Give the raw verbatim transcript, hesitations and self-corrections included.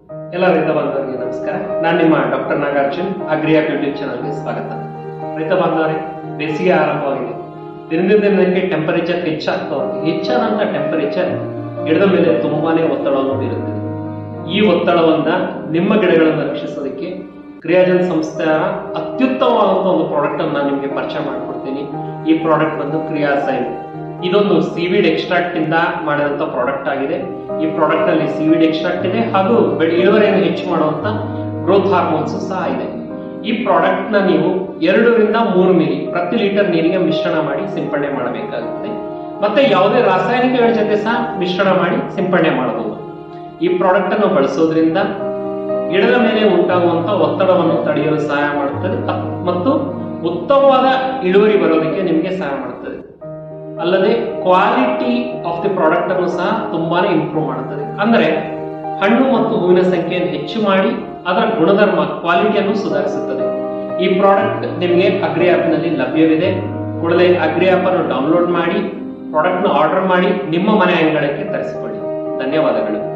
ಎಲ್ಲ ರೈತ ಬಾಂಧವರಿಗೆ ನಮಸ್ಕಾರ. ನಾನು ನಿಮ್ಮ ಡಾಕ್ಟರ್ ನಾಗಾರ್ಜುನ್, ಅಗ್ರಿಯಾಪ್ ಯೂಟ್ಯೂಬ್ ಚಾನಲ್ಗೆ ಸ್ವಾಗತ. ರೈತ ಬಾಂಧವರೇ, ಬೇಸಿಗೆ ಆರಂಭವಾಗಿದೆ. ದಿನದಿಂದ ದಿನಕ್ಕೆ ಟೆಂಪರೇಚರ್ ಹೆಚ್ಚಾಗ್ತಾ ಹೋಗುತ್ತೆ. ಹೆಚ್ಚಾದಂತ ಟೆಂಪರೇಚರ್ ಗಿಡದ ಮೇಲೆ ತುಂಬಾನೇ ಒತ್ತಡವನ್ನು ಬೀರುತ್ತದೆ. ಈ ಒತ್ತಡವನ್ನ ನಿಮ್ಮ ಗಿಡಗಳನ್ನು ರಕ್ಷಿಸೋದಕ್ಕೆ ಕ್ರಿಯಾಜನ್ ಸಂಸ್ಥೆಯ ಅತ್ಯುತ್ತಮವಾದಂತಹ ಒಂದು ಪ್ರಾಡಕ್ಟ್ ಅನ್ನು ನಾನು ನಿಮಗೆ ಪರಿಚಯ ಮಾಡಿಕೊಡ್ತೀನಿ. ಈ ಪ್ರಾಡಕ್ಟ್ ಬಂದು ಕ್ರಿಯಾಸೈನ್. ಇದೊಂದು ಸೀವೀಡ್ ಎಕ್ಸ್ಟ್ರಾಕ್ಟ್ ಇಂದ ಮಾಡಿದಂತ ಪ್ರಾಡಕ್ಟ್ ಆಗಿದೆ. ಈ ಪ್ರಾಡಕ್ಟ್ ಅಲ್ಲಿ ಸೀವೀಡ್ ಎಕ್ಸ್ಟ್ರಾಕ್ಟ್ ಇದೆ ಹಾಗೂ ಬೆಳೆ ಇಳುವರಿಯನ್ನು ಹೆಚ್ಚು ಮಾಡುವಂತ ಗ್ರೋತ್ ಹಾರ್ಮೋನ್ಸ್ ಸಹ ಇದೆ. ಈ ಪ್ರಾಡಕ್ಟ್ ನ ನೀವು ಎರಡರಿಂದ ಮೂರು ಮಿಲಿ ಪ್ರತಿ ಲೀಟರ್ ನೀರಿಗೆ ಮಿಶ್ರಣ ಮಾಡಿ ಸಿಂಪಡಣೆ ಮಾಡಬೇಕಾಗುತ್ತೆ. ಮತ್ತೆ ಯಾವುದೇ ರಾಸಾಯನಿಕಗಳ ಜೊತೆ ಸಹ ಮಿಶ್ರಣ ಮಾಡಿ ಸಿಂಪಡಣೆ ಮಾಡಬಹುದು. ಈ ಪ್ರಾಡಕ್ಟ್ ಅನ್ನು ಬಳಸೋದ್ರಿಂದ ಗಿಡದ ಮೇಲೆ ಉಂಟಾಗುವಂತ ಒತ್ತಡವನ್ನು ತಡೆಯಲು ಸಹಾಯ ಮಾಡುತ್ತದೆ ಮತ್ತು ಉತ್ತಮವಾದ ಇಳುವರಿ ಬರೋದಕ್ಕೆ ನಿಮಗೆ ಸಹಾಯ ಮಾಡುತ್ತದೆ. ಅಲ್ಲದೆ ಕ್ವಾಲಿಟಿ ಆಫ್ ದಿ ಪ್ರಾಡಕ್ಟ್ ಅನ್ನು ಸಹ ತುಂಬಾನೇ ಇಂಪ್ರೂವ್ ಮಾಡುತ್ತದೆ. ಅಂದ್ರೆ ಹಣ್ಣು ಮತ್ತು ಹೂವಿನ ಸಂಖ್ಯೆಯನ್ನು ಹೆಚ್ಚು ಮಾಡಿ ಅದರ ಗುಣಧರ್ಮ ಕ್ವಾಲಿಟಿಯನ್ನು ಸುಧಾರಿಸುತ್ತದೆ. ಈ ಪ್ರಾಡಕ್ಟ್ ನಿಮಗೆ ಅಗ್ರಿ ಆಪ್ ನಲ್ಲಿ ಲಭ್ಯವಿದೆ. ಕೂಡಲೇ ಅಗ್ರಿ ಆಪ್ ಅನ್ನು ಡೌನ್ಲೋಡ್ ಮಾಡಿ ಪ್ರಾಡಕ್ಟ್ ನ ಆರ್ಡರ್ ಮಾಡಿ ನಿಮ್ಮ ಮನೆ ಅಂಗಳಕ್ಕೆ ತರಿಸಿಕೊಳ್ಳಿ. ಧನ್ಯವಾದಗಳು.